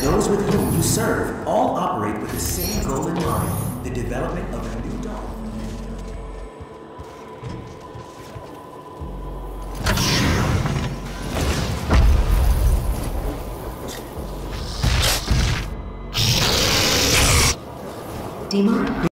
those with whom you serve all operate with the same goal in mind, the development of a new dawn. Demon?